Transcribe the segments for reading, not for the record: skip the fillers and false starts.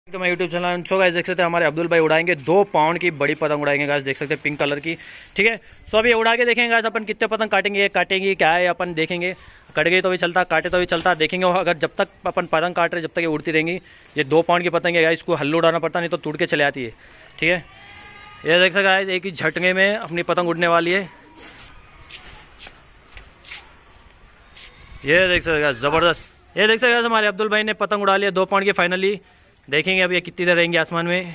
तो मैं YouTube channel so guys देख सकते हैं हमारे अब्दुल भाई उड़ाएंगे 2 पाउंड की बड़ी पतंग उड़ाएंगे गाइस, देख सकते हैं पिंक कलर की। ठीक है, सो अभी उड़ा के देखेंगे गाइस अपन कितने पतंग काटेंगे क्या है अपन देखेंगे। कट गई तो भी चलता, काटे तो भी चलता, देखेंगे। अगर जब तक अपन पतंग काट रहे जब तक ये उड़ती रहेंगी। ये 2 पाउंड की पतंग है गाइस, इसको हल्लू उड़ाना पड़ता नहीं तो टूट के चले आती है। ठीक है, ये देख सकते गाइस एक ही झटके में अपनी पतंग उड़ने वाली है। ये देख सकते जबरदस्त, ये देख सकते हमारे अब्दुल भाई ने पतंग उड़ा लिया 2 पाउंड की फाइनली। देखेंगे अब ये कितनी देर रहेंगे आसमान में।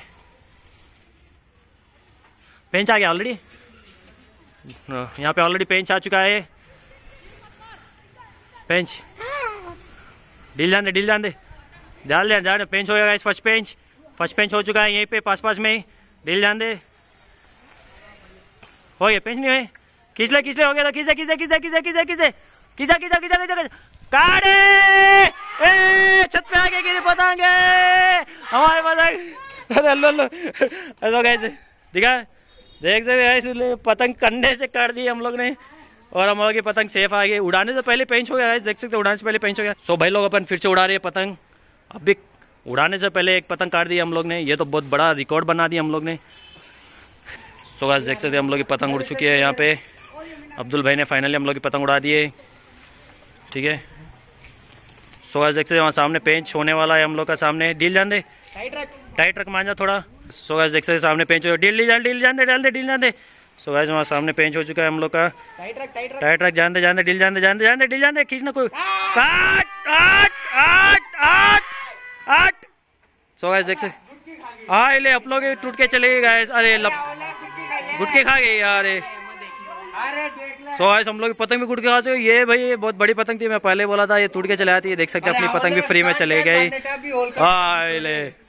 पेंच आ गया ऑलरेडी, यहाँ पे ऑलरेडी पेंच आ चुका है। पेंच डील जान दे डाल पेंच हो गया गाइस। फर्स्ट पेंच हो चुका है यहीं पे पास में ही। डील जान दे हो गया, पेंच नहीं है। खींच ले हो गया था। खींचा काटे छत पे आके गिरी पतंग हमारे पतंग। अल्लो गाइस दिखा, देख सकते गाइस पतंग कंधे से काट दी हम लोग ने और हम लोग की पतंग सेफ आ गई। उड़ाने से पहले पेंच हो गया गाइस, देख सकते उड़ाने से पहले पेंच हो गया। सो भाई लोग अपन फिर से उड़ा रहे हैं पतंग। अभी उड़ाने से पहले एक पतंग काट दी हम लोग ने, ये तो बहुत बड़ा रिकॉर्ड बना दिया हम लोग ने। सो गाइस देख सकते हम लोग की पतंग उड़ चुकी है। यहाँ पे अब्दुल भाई ने फाइनली हम लोग की पतंग उड़ा दी है। ठीक है, सो गाइस देख सकते वहाँ सामने पेंच होने वाला है हम लोग का सामने। डील जान दे, टाइट रख मान जा थोड़ा। सो गाइस देख सकते सामने पेंच हो, डील जान दे। सो गाइस वहाँ सामने पेंच हो चुका है हम लोग का। टाइट रख जान दे, डील जान दे, खींचना कोई आठ। सो गाइस देख सकते हाँ ले आप लोग टूट के चले गए गाइस। अरे गुटके खा गए यार। सो गाइस हम लोग पतंग भी गुट के खा चुके। ये भाई ये बहुत बड़ी पतंग थी, मैं पहले बोला था ये टूट के चले आती है। देख सकते अपनी पतंग भी फ्री में चले गई। हाँ ले